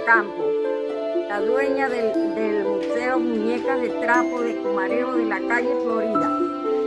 Campos, la dueña del Museo Muñecas de Trapo de Cumareo de la calle Florida.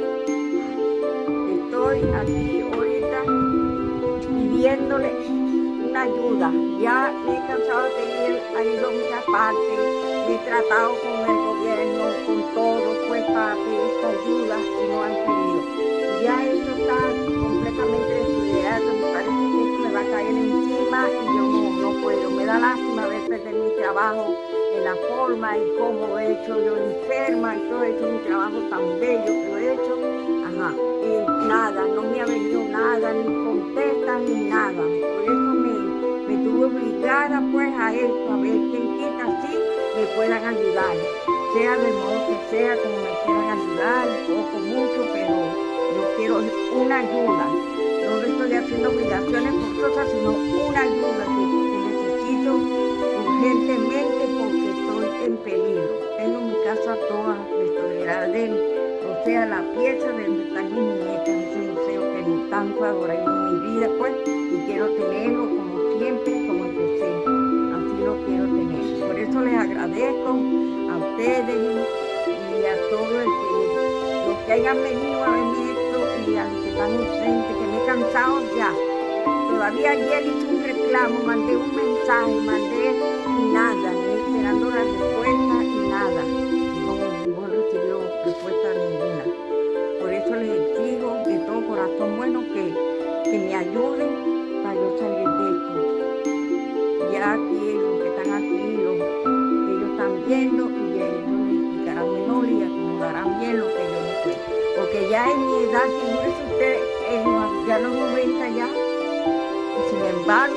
Estoy aquí ahorita pidiéndole una ayuda. Ya me he cansado de pedir, ha ido a muchas partes, he tratado con el gobierno, con todo, pues para pedir esta ayuda y no han querido. Ya esto está completamente destruido, me parece que esto me va a caer encima y yo no puedo. Me da lástima ver perder mi trabajo en la forma y cómo he hecho yo enferma y todo he hecho mi trabajo tan bello que lo he hecho. Ajá, y nada, no me ha venido nada, ni contestan ni nada. Por eso me tuve obligada pues a esto, a ver quién quita así me puedan ayudar. Sea de modo que sea, como me quieran ayudar, poco, mucho, pero yo quiero una ayuda. No le estoy haciendo obligaciones forzosas, sino una ayuda que necesito urgentemente porque estoy en peligro. Tengo mi casa toda destruida, o sea, la pieza de donde están mis muñecas, ese museo que tanto adoré en mi vida, pues, y quiero tenerlo como siempre, como empecé. Así lo quiero tener. Por eso les agradezco a ustedes y a todos los que hayan venido a ver esto y a los que están ausentes, que me he cansado ya. Todavía ayer hice un reclamo, mandé un mensaje, y nada, esperando la respuesta y nada. No recibió respuesta ninguna. Por eso les exijo de todo corazón bueno que me ayuden para yo salir de esto. Ya aquí los que están aquí, ellos están viendo y ellos les explicarán mejor y acomodarán bien lo que yo no sé. Porque ya en mi edad, figúrense ustedes, ya los 90 ya, y sin embargo,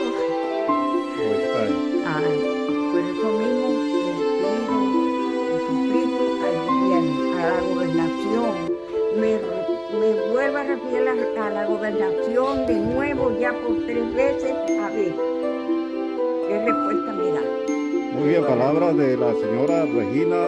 por eso mismo les suplico al gobierno, a la gobernación, me vuelvo a referir a la gobernación de nuevo ya por 3 veces, a ver qué respuesta me da. Muy bien, palabras de la señora Regina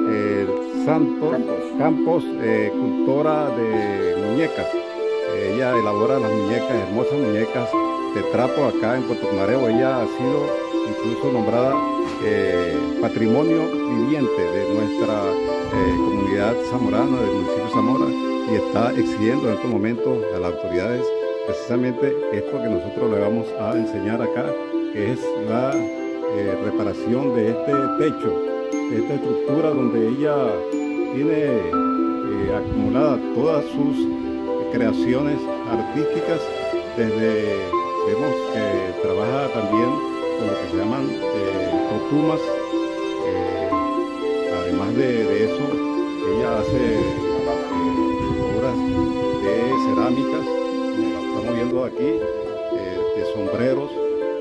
Campos, cultora de muñecas. Ella elabora las muñecas, hermosas muñecas de trapo acá en Puerto Cumareo. Ella ha sido incluso nombrada patrimonio viviente de nuestra comunidad zamorana, del municipio de Zamora, y está exigiendo en estos momentos a las autoridades precisamente esto que nosotros le vamos a enseñar acá, que es la reparación de este techo, de esta estructura donde ella tiene acumulada todas sus creaciones artísticas. Vemos que trabaja también con lo que se llaman cotumas. Además de eso, ella hace obras de cerámicas, como la estamos viendo aquí, de sombreros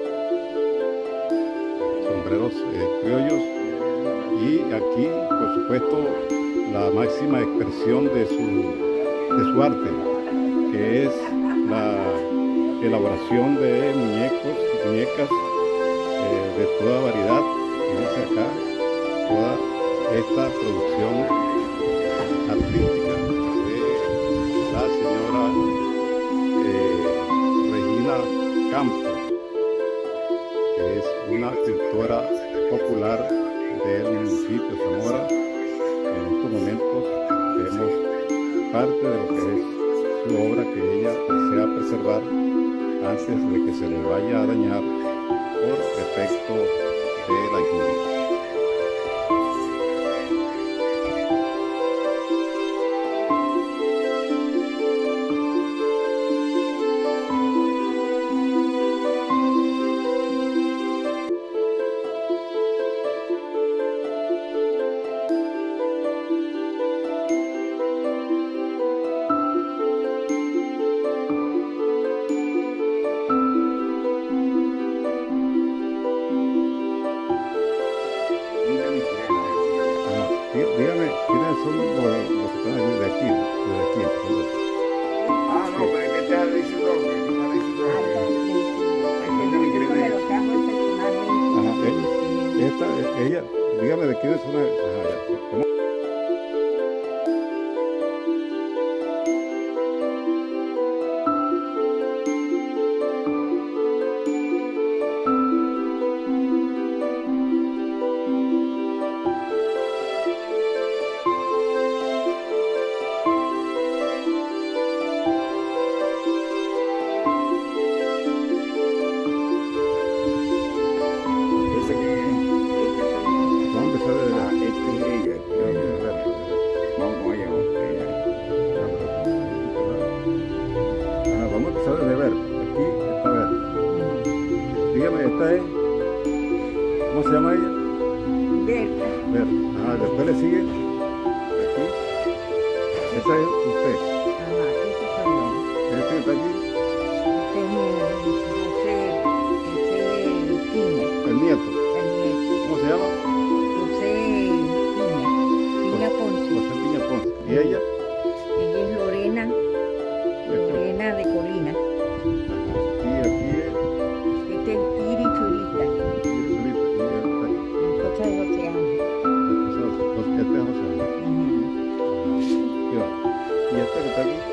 criollos, y aquí, por supuesto, la máxima expresión de su arte, que es la elaboración de muñecas de toda variedad. Fíjense acá toda esta producción artística de la señora Regina Campos, que es una cultora popular del municipio de Zamora. En estos momentos vemos parte de lo que es su obra que ella desea preservar antes de que se le vaya a dañar por efecto de la lluvia. Dígame, ¿quiénes son los que están de aquí? Desde aquí. No, pero es que está diciendo ella, dígame de quiénes son. ¿Cómo? esta es, ¿cómo se llama ella? Berta. Ver, después le sigue aquí. Esa es usted. Ajá, ese soy yo. Este que está aquí, Este es José Piña, el nieto. el nieto. ¿Cómo se llama? José Piña Ponce. José Piña Ponce. ¿Y ella? Ella es Lorena de Colina. Y aquí es Este es Iri Churita, Iris Solita. Y ella está aquí. José José Ángel. Este es José Ángel. Ujú. Y esta que está aquí.